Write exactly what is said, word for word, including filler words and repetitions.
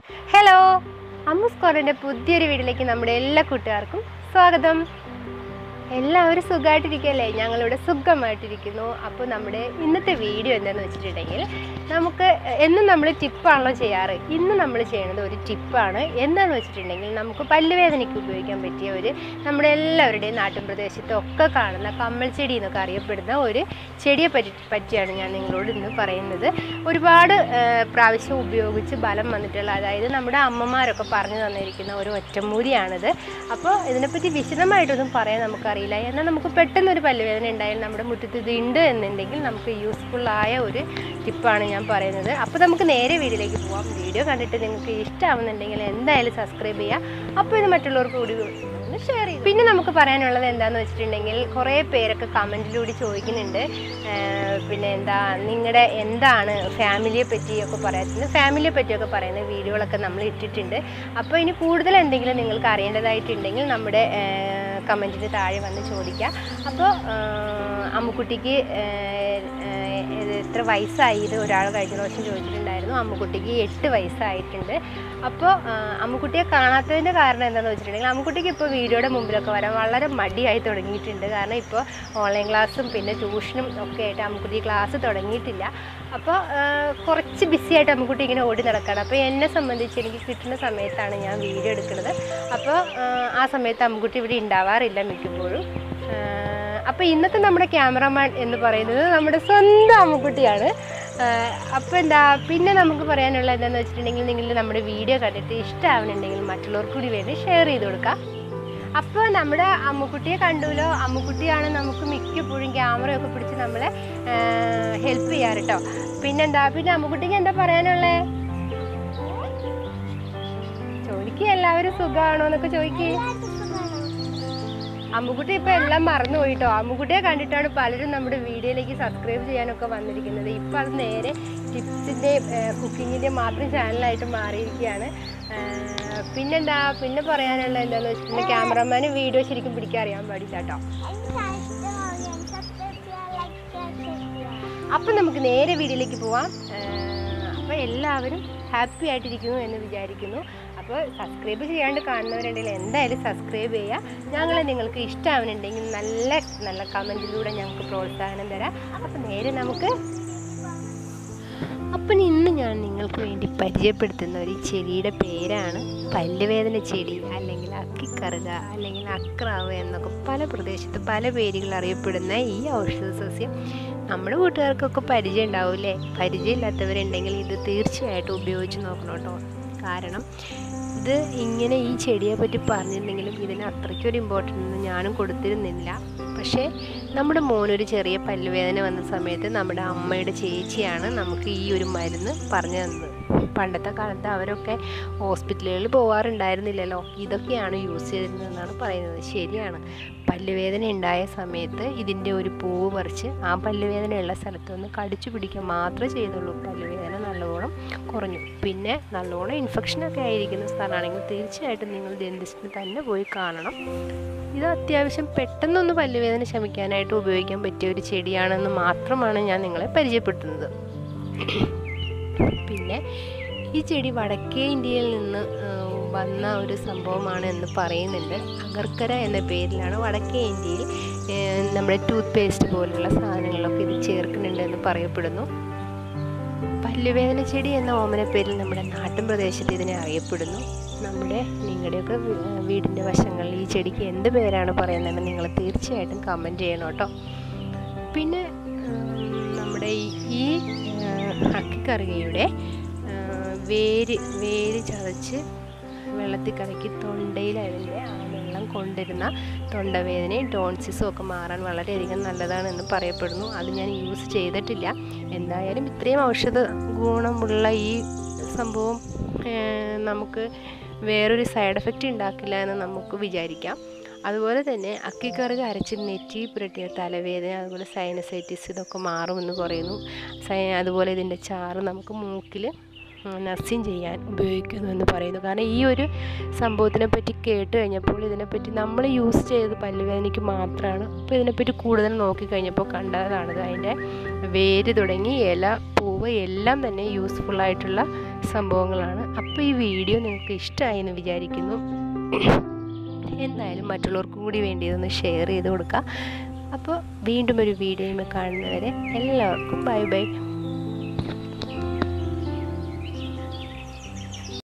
Hello, അമ്മൂസ് കോർണറിൻ്റെ പുതിയൊരു വീഡിയോയിലേക്ക് നമ്മുടെ എല്ലാ കൂട്ടുകാർക്കും സ്വാഗതം. എല്ലാവരും സുഖമായിട്ടിരിക്കുകയല്ലേ? ഞങ്ങളിവിടെ സുഖമായിട്ടിരിക്കുന്നു. അപ്പോൾ നമ്മുടെ ഇന്നത്തെ വീഡിയോ എന്താണെന്ന് വെച്ചിട്ടുണ്ടെങ്കിൽ, നമുക്ക് എന്നും നമ്മൾ ടിപ്പാണല്ലോ ചെയ്യാറ്. ഇന്ന് നമ്മൾ ചെയ്യുന്നത് ഒരു ടിപ്പാണ്. എന്താണെന്ന് വെച്ചിട്ടുണ്ടെങ്കിൽ, നമുക്ക് പല്ലുവേദനയ്ക്ക് ഉപയോഗിക്കാൻ പറ്റിയ ഒരു നമ്മുടെ എല്ലാവരുടെയും നാട്ടിൻ പ്രദേശത്തൊക്കെ കാണുന്ന കമ്മൽ ചെടി എന്നൊക്കെ അറിയപ്പെടുന്ന ഒരു ചെടിയെ പറ്റി പറ്റിയാണ് ഞാൻ നിങ്ങളോട് ഇന്ന് പറയുന്നത്. ഒരുപാട് പ്രാവശ്യം ഉപയോഗിച്ച് ബലം വന്നിട്ടുള്ള, അതായത് നമ്മുടെ അമ്മമാരൊക്കെ പറഞ്ഞു തന്നിരിക്കുന്ന ഒരു ഒറ്റമൂലിയാണിത്. അപ്പോൾ ഇതിനെപ്പറ്റി വിശദമായിട്ടൊന്നും പറയാൻ നമുക്കറിയില്ല. എന്നാൽ നമുക്ക് പെട്ടെന്നൊരു പല്ലുവേദന ഉണ്ടായാൽ നമ്മുടെ മുറ്റത്ത് ഇത് ഉണ്ട് എന്നുണ്ടെങ്കിൽ നമുക്ക് യൂസ്ഫുള്ളായ ഒരു ടിപ്പാണ് ഞാൻ പറയുന്നത്. അപ്പോൾ നമുക്ക് നേരെ വീഡിയോയിലേക്ക് പോകാം. വീഡിയോ കണ്ടിട്ട് നിങ്ങൾക്ക് ഇഷ്ടമാവുന്നുണ്ടെങ്കിൽ എന്തായാലും സബ്സ്ക്രൈബ് ചെയ്യുക. അപ്പോൾ ഇത് മറ്റുള്ളവർക്ക് കൂടി ഷെയർ ചെയ്യും. പിന്നെ നമുക്ക് പറയാനുള്ളത് എന്താണെന്ന് വെച്ചിട്ടുണ്ടെങ്കിൽ, കുറേ പേരൊക്കെ കമൻറ്റിലൂടെ ചോദിക്കുന്നുണ്ട്, പിന്നെ എന്താ നിങ്ങളുടെ എന്താണ് ഫാമിലിയെ പറ്റിയൊക്കെ പറയുന്നത്, ഫാമിലിയെ പറ്റിയൊക്കെ പറയുന്ന വീഡിയോകളൊക്കെ നമ്മൾ ഇട്ടിട്ടുണ്ട്. അപ്പോൾ ഇനി കൂടുതൽ എന്തെങ്കിലും നിങ്ങൾക്ക് അറിയേണ്ടതായിട്ടുണ്ടെങ്കിൽ നമ്മുടെ കമൻറ്റിന് താഴെ വന്ന് ചോദിക്കുക. അപ്പോൾ അമ്മുക്കുട്ടിക്ക് എത്ര വയസ്സായത് ഒരാൾ കഴിഞ്ഞ പ്രാവശ്യം ചോദിച്ചിട്ടുണ്ടായിരുന്നു. അമ്മുക്കുട്ടിക്ക് എട്ട് വയസ്സായിട്ടുണ്ട്. അപ്പോൾ അമ്മുക്കുട്ടിയെ കാണാത്തതിൻ്റെ കാരണം എന്താണെന്ന് വെച്ചിട്ടുണ്ടെങ്കിൽ, അമ്മുക്കുട്ടിക്ക് ഇപ്പോൾ വീഡിയോയുടെ മുമ്പിലൊക്കെ വരാൻ വളരെ മടിയായി തുടങ്ങിയിട്ടുണ്ട്. കാരണം ഇപ്പോൾ ഓൺലൈൻ ക്ലാസ്സും പിന്നെ ട്യൂഷനും ഒക്കെ ആയിട്ട് അമ്മുക്കുട്ടി ക്ലാസ് തുടങ്ങിയിട്ടില്ല. അപ്പോൾ കുറച്ച് ബിസി ആയിട്ട് അമ്മുക്കുട്ടി ഇങ്ങനെ ഓടി നടക്കുകയാണ്. അപ്പോൾ എന്നെ സംബന്ധിച്ച് എനിക്ക് കിട്ടുന്ന സമയത്താണ് ഞാൻ വീഡിയോ എടുക്കുന്നത്. അപ്പോൾ ആ സമയത്ത് അമ്മുക്കുട്ടി ഇവിടെ ഉണ്ടാവാറില്ല മിക്കപ്പോഴും. അപ്പോൾ ഇന്നത്തെ നമ്മുടെ ക്യാമറമാൻ എന്ന് പറയുന്നത് നമ്മുടെ സ്വന്തം അമ്മുക്കുട്ടിയാണ്. അപ്പോൾ എന്താ പിന്നെ നമുക്ക് പറയാനുള്ള എന്താണെന്ന് വെച്ചിട്ടുണ്ടെങ്കിൽ, നിങ്ങൾ നമ്മുടെ വീഡിയോ കണ്ടിട്ട് ഇഷ്ടമാവുന്നുണ്ടെങ്കിൽ മറ്റുള്ളവർക്ക് കൂടി വേണ്ടി ഷെയർ ചെയ്ത് കൊടുക്കുക. അപ്പോൾ നമ്മുടെ അമ്മുക്കുട്ടിയെ കണ്ടുല്ലോ. അമ്മുക്കുട്ടിയാണ് നമുക്ക് മിക്കപ്പോഴും ക്യാമറയൊക്കെ പിടിച്ച് നമ്മളെ ഹെൽപ്പ് ചെയ്യാറ് കേട്ടോ. പിന്നെന്താ പിന്നെ അമ്മുക്കുട്ടിക്ക് എന്താ പറയാനുള്ളത്? ചോദിക്കുക, എല്ലാവരും സുഖമാണോ എന്നൊക്കെ ചോദിക്കുക. അമ്മുക്കുട്ടി ഇപ്പോൾ എല്ലാം മറന്നു പോയിട്ടോ. അമ്മുക്കുട്ടിയെ കണ്ടിട്ടാണ് പലരും നമ്മുടെ വീഡിയോയിലേക്ക് സബ്സ്ക്രൈബ് ചെയ്യാനൊക്കെ വന്നിരിക്കുന്നത്. ഇപ്പോൾ അത് നേരെ ടിപ്സിൻ്റെ കുക്കിങ്ങിൻ്റെ മാത്രം ചാനലായിട്ട് മാറിയിരിക്കുകയാണ്. പിന്നെന്താ പിന്നെ പറയാനുള്ള എന്താണെന്ന് വെച്ചിട്ടുണ്ടെങ്കിൽ, ക്യാമറമാന് വീഡിയോ ശരിക്കും പിടിക്കാൻ അറിയാൻ പാടില്ല കേട്ടോ. അപ്പം നമുക്ക് നേരെ വീഡിയോയിലേക്ക് പോവാം. അപ്പോൾ എല്ലാവരും ഹാപ്പി ആയിട്ടിരിക്കുന്നു എന്ന് വിചാരിക്കുന്നു. അപ്പോൾ സബ്സ്ക്രൈബ് ചെയ്യാണ്ട് കാണുന്നവരുണ്ടെങ്കിൽ എന്തായാലും സബ്സ്ക്രൈബ് ചെയ്യുക. ഞങ്ങൾ നിങ്ങൾക്ക് ഇഷ്ടമാവുന്നുണ്ടെങ്കിൽ നല്ല നല്ല കമൻറ്റിലൂടെ ഞങ്ങൾക്ക് പ്രോത്സാഹനം തരാം. അപ്പോൾ നേരെ നമുക്ക് അപ്പം ഇന്ന് ഞാൻ നിങ്ങൾക്ക് വേണ്ടി പരിചയപ്പെടുത്തുന്ന ഒരു ചെടിയുടെ പേരാണ് പല്ലുവേദന ചെടി, അല്ലെങ്കിൽ അക്കിക്കറുക, അല്ലെങ്കിൽ അക്രാവ് എന്നൊക്കെ പല പ്രദേശത്ത് പല പേരുകൾ അറിയപ്പെടുന്ന ഈ ഔഷധ സസ്യം നമ്മുടെ കൂട്ടുകാർക്കൊക്കെ പരിചയം ഉണ്ടാവില്ലേ? പരിചയമില്ലാത്തവരുണ്ടെങ്കിൽ ഇത് തീർച്ചയായിട്ടും ഉപയോഗിച്ച് നോക്കണം കേട്ടോ. കാരണം ഇത് ഇങ്ങനെ ഈ ചെടിയെ പറ്റി പറഞ്ഞിരുന്നെങ്കിലും ഇതിന് അത്രയ്ക്കൊരു ഇമ്പോർട്ടൻ്റ് ഒന്നും ഞാനും കൊടുത്തിരുന്നില്ല. പക്ഷേ നമ്മുടെ മോനൊരു ചെറിയ പല്ലുവേദന വന്ന സമയത്ത് നമ്മുടെ അമ്മയുടെ ചേച്ചിയാണ് നമുക്ക് ഈ ഒരു മരുന്ന് പറഞ്ഞു തന്നത്. പണ്ടത്തെ കാലത്ത് അവരൊക്കെ ഹോസ്പിറ്റലുകളിൽ പോകാറുണ്ടായിരുന്നില്ലല്ലോ, ഇതൊക്കെയാണ് യൂസ് ചെയ്തിരുന്നതെന്നാണ് പറയുന്നത്. ശരിയാണ്, പല്ലുവേദന ഉണ്ടായ സമയത്ത് ഇതിൻ്റെ ഒരു പൂവ് പറിച്ച് ആ പല്ലുവേദനയുള്ള സ്ഥലത്തൊന്ന് കടിച്ചു പിടിക്കുക മാത്രമേ ചെയ്തുള്ളൂ. പല്ലുവേദന നല്ലോണം കുറഞ്ഞു. പിന്നെ നല്ലോണം ഇൻഫെക്ഷനൊക്കെ ആയിരിക്കുന്ന സ്ഥലമാണെങ്കിൽ തീർച്ചയായിട്ടും നിങ്ങൾ ഡെന്റിസ്റ്റിന് തന്നെ പോയി കാണണം. ഇത് അത്യാവശ്യം പെട്ടെന്നൊന്ന് പല്ലുവേദന ശമിക്കാനായിട്ട് ഉപയോഗിക്കാൻ പറ്റിയ ഒരു ചെടിയാണെന്ന് മാത്രമാണ് ഞാൻ നിങ്ങളെ പരിചയപ്പെടുത്തുന്നത്. പിന്നെ ഈ ചെടി വടക്കേ ഇന്ത്യയിൽ നിന്ന് വന്ന ഒരു സംഭവമാണ് എന്ന് പറയുന്നുണ്ട്. അഗർക്കര എന്ന പേരിലാണ് വടക്കേ ഇന്ത്യയിൽ നമ്മുടെ ടൂത്ത് പേസ്റ്റ് പോലുള്ള സാധനങ്ങളൊക്കെ ഇത് ചേർക്കുന്നുണ്ട് എന്ന് പറയപ്പെടുന്നു. പല്ലുവേദന ചെടി എന്ന ഓമന പേരിൽ നമ്മുടെ നാട്ടിൻ പ്രദേശത്ത് ഇതിനെ അറിയപ്പെടുന്നു. നമ്മുടെ നിങ്ങളുടെയൊക്കെ വീടിൻ്റെ വശങ്ങളിൽ ഈ ചെടിക്ക് എന്ത് പേരാണ് പറയുന്നത് നിങ്ങൾ തീർച്ചയായിട്ടും കമൻറ്റ് ചെയ്യണം കേട്ടോ. പിന്നെ നമ്മുടെ ഈ അക്കിക്കറുകയുടെ വേര് വേര് ചതച്ച് വെള്ളത്തിൽ കലക്കി തൊണ്ടയിൽ അതിൻ്റെ ആ വെള്ളം കൊണ്ടിരുന്ന തൊണ്ടവേദനയും ടോൺസിസും ഒക്കെ മാറാൻ വളരെയധികം നല്ലതാണെന്ന് പറയപ്പെടുന്നു. അത് ഞാൻ യൂസ് ചെയ്തിട്ടില്ല. എന്തായാലും ഇത്രയും ഔഷധ ഗുണമുള്ള ഈ സംഭവം നമുക്ക് വേറൊരു സൈഡ് എഫക്റ്റ് ഉണ്ടാക്കില്ല എന്ന് നമുക്ക് വിചാരിക്കാം. അതുപോലെ തന്നെ അക്കിക്കറുക അരച്ച് നെറ്റി പുരട്ടിയ തലവേദന, അതുപോലെ സൈനസൈറ്റിസ് ഇതൊക്കെ മാറുമെന്ന് പറയുന്നു. അതുപോലെ ഇതിൻ്റെ ചാറ് നമുക്ക് മൂക്കിൽ നർസിങ് ചെയ്യാൻ ഉപയോഗിക്കുന്നു എന്ന് പറയുന്നു. കാരണം ഈ ഒരു സംഭവത്തിനെ പറ്റി കേട്ട് കഴിഞ്ഞപ്പോൾ ഇതിനെപ്പറ്റി നമ്മൾ യൂസ് ചെയ്തത് പല്ലുവേദനയ്ക്ക് മാത്രമാണ്. അപ്പോൾ ഇതിനെപ്പറ്റി കൂടുതൽ നോക്കിക്കഴിഞ്ഞപ്പോൾ കണ്ടതാണിത്. അതിൻ്റെ വേര് തുടങ്ങി ഇല, പൂവ് എല്ലാം തന്നെ യൂസ്ഫുള്ളായിട്ടുള്ള സംഭവങ്ങളാണ്. അപ്പോൾ ഈ വീഡിയോ നിങ്ങൾക്ക് ഇഷ്ടമായി എന്ന് വിചാരിക്കുന്നു. എന്തായാലും മറ്റുള്ളവർക്കും കൂടി വേണ്ടി ഇതൊന്ന് ഷെയർ ചെയ്ത് കൊടുക്കുക. അപ്പോൾ വീണ്ടും ഒരു വീഡിയോയിൽ കാണുന്നവരെ എല്ലാവർക്കും ബൈ ബൈ.